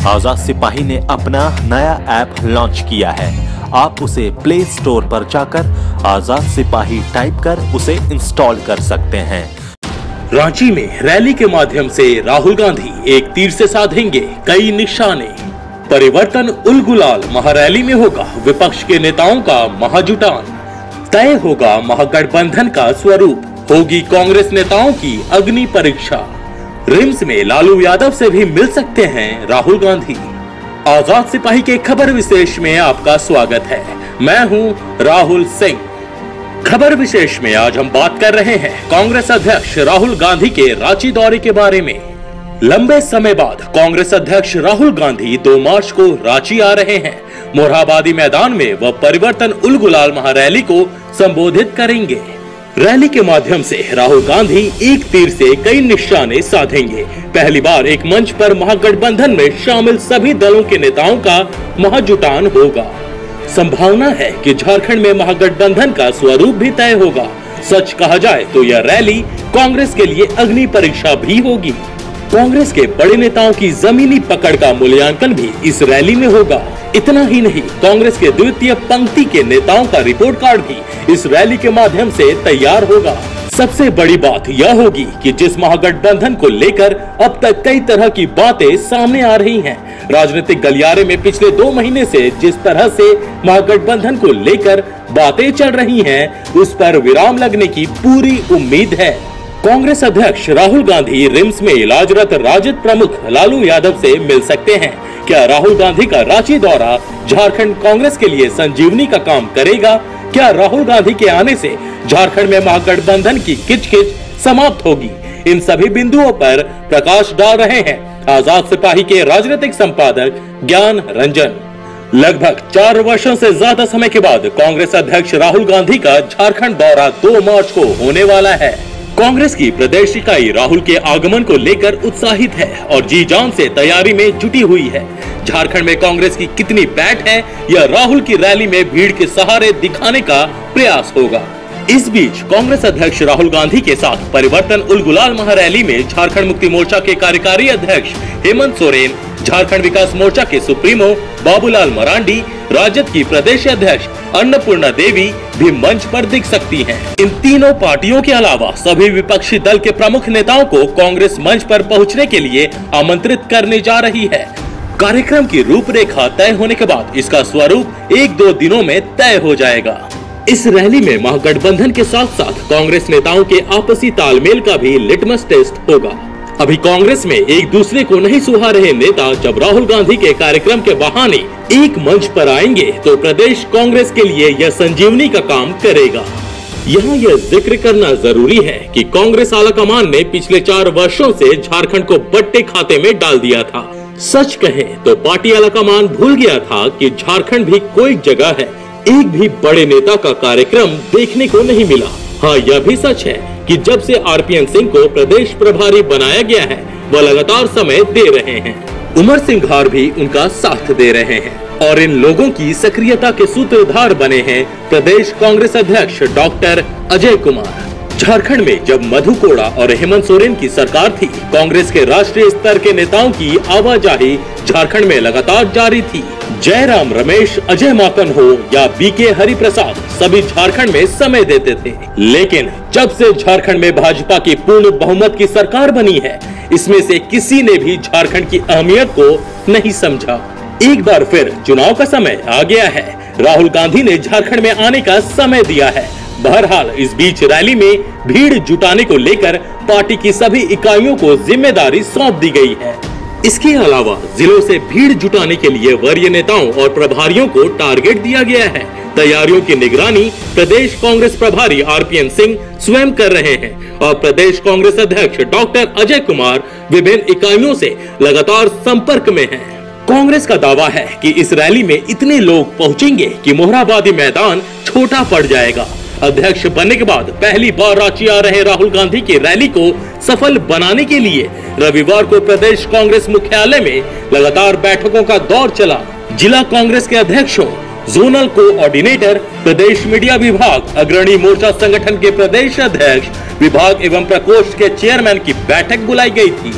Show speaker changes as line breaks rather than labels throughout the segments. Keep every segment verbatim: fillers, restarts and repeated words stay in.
आजाद सिपाही ने अपना नया ऐप लॉन्च किया है। आप उसे प्ले स्टोर पर जाकर आजाद सिपाही टाइप कर उसे इंस्टॉल कर सकते हैं।
रांची में रैली के माध्यम से राहुल गांधी एक तीर से साधेंगे कई निशाने। परिवर्तन उल गुलाल महारैली में होगा विपक्ष के नेताओं का महाजुटान। तय होगा महागठबंधन का स्वरूप, होगी कांग्रेस नेताओं की अग्नि परीक्षा। रिम्स में लालू यादव से भी मिल सकते हैं राहुल गांधी। आजाद सिपाही के खबर विशेष में आपका स्वागत है। मैं हूं राहुल सिंह। खबर विशेष में आज हम बात कर रहे हैं कांग्रेस अध्यक्ष राहुल गांधी के रांची दौरे के बारे में। लंबे समय बाद कांग्रेस अध्यक्ष राहुल गांधी दो मार्च को रांची आ रहे हैं। मोरहाबादी मैदान में वह परिवर्तन उल गुलाल महारैली को संबोधित करेंगे। रैली के माध्यम से राहुल गांधी एक तीर से कई निशाने साधेंगे। पहली बार एक मंच पर महागठबंधन में शामिल सभी दलों के नेताओं का महाजुटान होगा। संभावना है कि झारखंड में महागठबंधन का स्वरूप भी तय होगा। सच कहा जाए तो यह रैली कांग्रेस के लिए अग्नि परीक्षा भी होगी। कांग्रेस के बड़े नेताओं की जमीनी पकड़ का मूल्यांकन भी इस रैली में होगा। इतना ही नहीं, कांग्रेस के द्वितीय पंक्ति के नेताओं का रिपोर्ट कार्ड भी इस रैली के माध्यम से तैयार होगा। सबसे बड़ी बात यह होगी कि जिस महागठबंधन को लेकर अब तक कई तरह की बातें सामने आ रही हैं, राजनीतिक गलियारे में पिछले दो महीने से जिस तरह से महागठबंधन को लेकर बातें चल रही हैं, उस पर विराम लगने की पूरी उम्मीद है। कांग्रेस अध्यक्ष राहुल गांधी रिम्स में इलाजरत राजद प्रमुख लालू यादव से मिल सकते हैं। क्या राहुल गांधी का रांची दौरा झारखंड कांग्रेस के लिए संजीवनी का काम करेगा? क्या राहुल गांधी के आने से झारखंड में महागठबंधन की किचकिच समाप्त होगी? इन सभी बिंदुओं पर प्रकाश डाल रहे हैं आजाद सिपाही के राजनीतिक संपादक ज्ञान रंजन। लगभग चार वर्षों से ज्यादा समय के बाद कांग्रेस अध्यक्ष राहुल गांधी का झारखंड दौरा दो मार्च को होने वाला है। कांग्रेस की प्रदेश इकाई राहुल के आगमन को लेकर उत्साहित है और जी जान से तैयारी में जुटी हुई है। झारखंड में कांग्रेस की कितनी बैठ है, यह राहुल की रैली में भीड़ के सहारे दिखाने का प्रयास होगा। इस बीच कांग्रेस अध्यक्ष राहुल गांधी के साथ परिवर्तन उल गुलाल महारैली में झारखंड मुक्ति मोर्चा के कार्यकारी अध्यक्ष हेमंत सोरेन, झारखंड विकास मोर्चा के सुप्रीमो बाबूलाल मरांडी, राजद की प्रदेश अध्यक्ष अन्नपूर्णा देवी भी मंच पर दिख सकती हैं। इन तीनों पार्टियों के अलावा सभी विपक्षी दल के प्रमुख नेताओं को कांग्रेस मंच पर पहुंचने के लिए आमंत्रित करने जा रही है। कार्यक्रम की रूपरेखा तय होने के बाद इसका स्वरूप एक दो दिनों में तय हो जाएगा। इस रैली में महागठबंधन के साथ साथ कांग्रेस नेताओं के आपसी तालमेल का भी लिटमस टेस्ट होगा। अभी कांग्रेस में एक दूसरे को नहीं सुहा रहे नेता जब राहुल गांधी के कार्यक्रम के बहाने एक मंच पर आएंगे तो प्रदेश कांग्रेस के लिए यह संजीवनी का काम करेगा। यहाँ यह जिक्र करना जरूरी है कि कांग्रेस आलाकमान ने पिछले चार वर्षों से झारखंड को बट्टे खाते में डाल दिया था। सच कहें तो पार्टी आलाकमान भूल गया था कि झारखंड भी कोई जगह है। एक भी बड़े नेता का कार्यक्रम देखने को नहीं मिला। हाँ, यह भी सच है कि जब से आरपीएन सिंह को प्रदेश प्रभारी बनाया गया है, वह लगातार समय दे रहे हैं। उमर सिंघार भी उनका साथ दे रहे हैं और इन लोगों की सक्रियता के सूत्रधार बने हैं प्रदेश कांग्रेस अध्यक्ष डॉक्टर अजय कुमार। झारखंड में जब मधु कोड़ा और हेमंत सोरेन की सरकार थी, कांग्रेस के राष्ट्रीय स्तर के नेताओं की आवाजाही झारखंड में लगातार जारी थी। जयराम रमेश, अजय माकन हो या बीके हरिप्रसाद, सभी झारखंड में समय देते थे। लेकिन जब से झारखंड में भाजपा की पूर्ण बहुमत की सरकार बनी है, इसमें से किसी ने भी झारखंड की अहमियत को नहीं समझा। एक बार फिर चुनाव का समय आ गया है। राहुल गांधी ने झारखंड में आने का समय दिया है। बहरहाल इस बीच रैली में भीड़ जुटाने को लेकर पार्टी की सभी इकाइयों को जिम्मेदारी सौंप दी गई है। इसके अलावा जिलों से भीड़ जुटाने के लिए वरीय नेताओं और प्रभारियों को टारगेट दिया गया है। तैयारियों की निगरानी प्रदेश कांग्रेस प्रभारी आरपीएन सिंह स्वयं कर रहे हैं और प्रदेश कांग्रेस अध्यक्ष डॉक्टर अजय कुमार विभिन्न इकाइयों से लगातार संपर्क में हैं। कांग्रेस का दावा है कि इस रैली में इतने लोग पहुंचेंगे कि मोरहाबादी मैदान छोटा पड़ जाएगा। अध्यक्ष बनने के बाद पहली बार रांची आ रहे राहुल गांधी की रैली को सफल बनाने के लिए रविवार को प्रदेश कांग्रेस मुख्यालय में लगातार बैठकों का दौर चला। जिला कांग्रेस के अध्यक्षों, जोनल कोऑर्डिनेटर, प्रदेश मीडिया विभाग, अग्रणी मोर्चा संगठन के प्रदेश अध्यक्ष, विभाग एवं प्रकोष्ठ के चेयरमैन की बैठक बुलाई गई थी।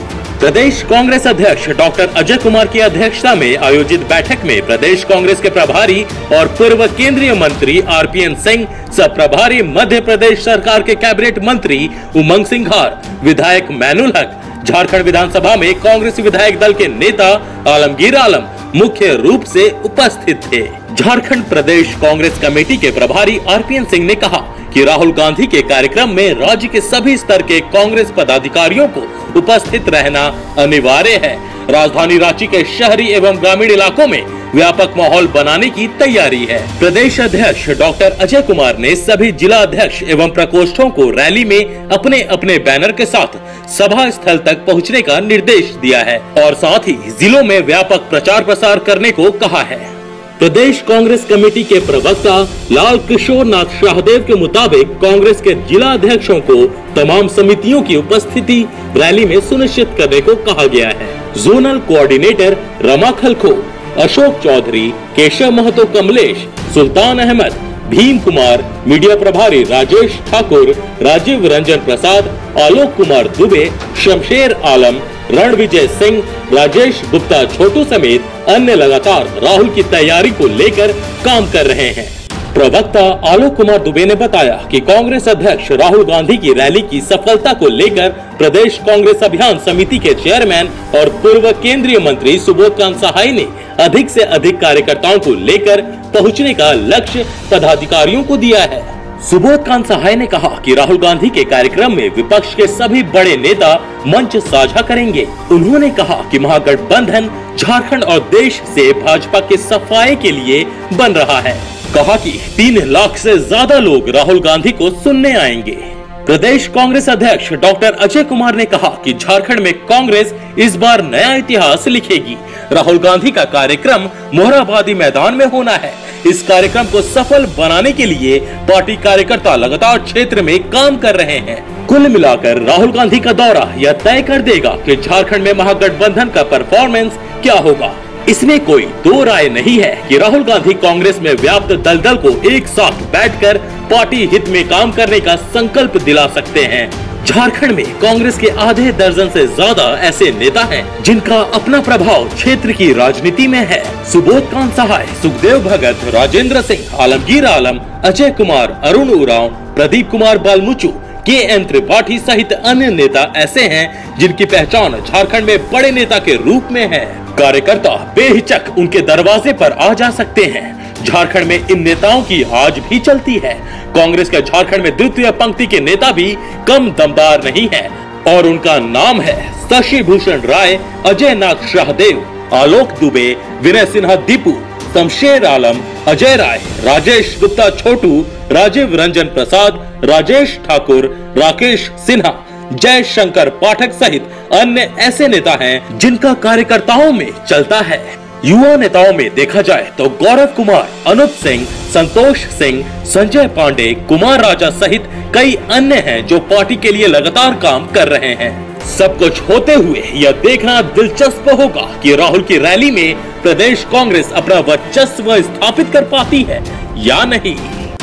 प्रदेश कांग्रेस अध्यक्ष डॉक्टर अजय कुमार की अध्यक्षता में आयोजित बैठक में प्रदेश कांग्रेस के प्रभारी और पूर्व केंद्रीय मंत्री आरपीएन सिंह, सब प्रभारी मध्य प्रदेश सरकार के कैबिनेट मंत्री उमंग सिंघार, विधायक मैनुल हक, झारखंड विधानसभा में कांग्रेस विधायक दल के नेता आलमगीर आलम मुख्य रूप से उपस्थित थे। झारखंड प्रदेश कांग्रेस कमेटी के प्रभारी आरपीएन सिंह ने कहा कि राहुल गांधी के कार्यक्रम में राज्य के सभी स्तर के कांग्रेस पदाधिकारियों को उपस्थित रहना अनिवार्य है। राजधानी रांची के शहरी एवं ग्रामीण इलाकों में व्यापक माहौल बनाने की तैयारी है। प्रदेश अध्यक्ष डॉक्टर अजय कुमार ने सभी जिला अध्यक्ष एवं प्रकोष्ठों को रैली में अपने अपने बैनर के साथ सभा स्थल तक पहुंचने का निर्देश दिया है और साथ ही जिलों में व्यापक प्रचार प्रसार करने को कहा है। प्रदेश कांग्रेस कमेटी के प्रवक्ता लाल किशोर नाथ शाहदेव के मुताबिक कांग्रेस के जिला अध्यक्षों को तमाम समितियों की उपस्थिति रैली में सुनिश्चित करने को कहा गया है। जोनल कोऑर्डिनेटर रमा खलखो, अशोक चौधरी, केशव महतो कमलेश, सुल्तान अहमद, भीम कुमार, मीडिया प्रभारी राजेश ठाकुर, राजीव रंजन प्रसाद, आलोक कुमार दुबे, शमशेर आलम, रणविजय सिंह, राजेश गुप्ता छोटू समेत अन्य लगातार राहुल की तैयारी को लेकर काम कर रहे हैं। प्रवक्ता आलोक कुमार दुबे ने बताया कि कांग्रेस अध्यक्ष राहुल गांधी की रैली की सफलता को लेकर प्रदेश कांग्रेस अभियान समिति के चेयरमैन और पूर्व केंद्रीय मंत्री सुबोधकांत सहाय ने अधिक से अधिक कार्यकर्ताओं को लेकर पहुंचने का लक्ष्य पदाधिकारियों को दिया है। सुबोधकांत सहाय ने कहा कि राहुल गांधी के कार्यक्रम में विपक्ष के सभी बड़े नेता मंच साझा करेंगे। उन्होंने कहा कि महागठबंधन झारखंड और देश से भाजपा के सफाये के लिए बन रहा है। कहा कि तीन लाख से ज्यादा लोग राहुल गांधी को सुनने आएंगे। प्रदेश कांग्रेस अध्यक्ष डॉक्टर अजय कुमार ने कहा कि झारखंड में कांग्रेस इस बार नया इतिहास लिखेगी। राहुल गांधी का कार्यक्रम मोरहाबादी मैदान में होना है। इस कार्यक्रम को सफल बनाने के लिए पार्टी कार्यकर्ता लगातार क्षेत्र में काम कर रहे हैं। कुल मिलाकर राहुल गांधी का दौरा यह तय कर देगा कि झारखंड में महागठबंधन का परफॉर्मेंस क्या होगा। इसमें कोई दो राय नहीं है कि राहुल गांधी कांग्रेस में व्याप्त दलदल को एक साथ बैठकर पार्टी हित में काम करने का संकल्प दिला सकते हैं। झारखंड में कांग्रेस के आधे दर्जन से ज्यादा ऐसे नेता हैं जिनका अपना प्रभाव क्षेत्र की राजनीति में है। सुबोधकांत सहाय, सुखदेव भगत, राजेंद्र सिंह, आलमगीर आलम, अजय कुमार, अरुण उरांव, प्रदीप कुमार बालमुचु, के एन त्रिपाठी सहित अन्य नेता ऐसे हैं जिनकी पहचान झारखंड में बड़े नेता के रूप में है। कार्यकर्ता बेहिचक उनके दरवाजे पर आ जा सकते हैं। झारखंड में इन नेताओं की आज भी चलती है। कांग्रेस के झारखंड में द्वितीय पंक्ति के नेता भी कम दमदार नहीं है और उनका नाम है शशि भूषण राय, अजय नाथ शाहदेव, आलोक दुबे, विनय सिन्हा दीपू, शमशेर आलम, अजय राय, राजेश गुप्ता छोटू, राजीव रंजन प्रसाद, राजेश ठाकुर, राकेश सिन्हा, जय शंकर पाठक सहित अन्य ऐसे नेता हैं जिनका कार्यकर्ताओं में चलता है। युवा नेताओं में देखा जाए तो गौरव कुमार, अनुप सिंह, संतोष सिंह, संजय पांडे, कुमार राजा सहित कई अन्य हैं जो पार्टी के लिए लगातार काम कर रहे हैं। सब कुछ होते हुए यह देखना दिलचस्प होगा कि राहुल की रैली में प्रदेश कांग्रेस अपना वर्चस्व स्थापित कर पाती है या नहीं।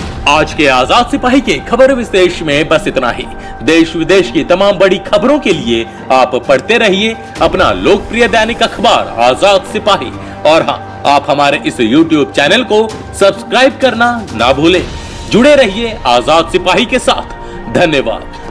आज के आजाद सिपाही के खबर विशेष में बस इतना ही। देश विदेश की तमाम बड़ी खबरों के लिए आप पढ़ते रहिए अपना लोकप्रिय दैनिक अखबार आजाद सिपाही। और हाँ, आप हमारे इस यूट्यूब चैनल को सब्सक्राइब करना ना भूलें। जुड़े रहिए आजाद सिपाही के साथ। धन्यवाद।